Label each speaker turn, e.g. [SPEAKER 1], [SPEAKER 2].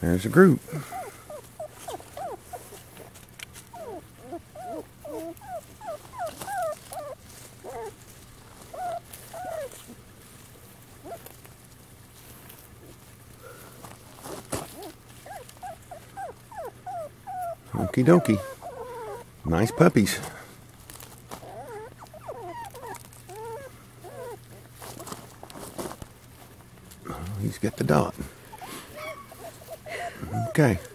[SPEAKER 1] There's a group. Okie dokie. Nice puppies. Oh, he's got the dot. Okay.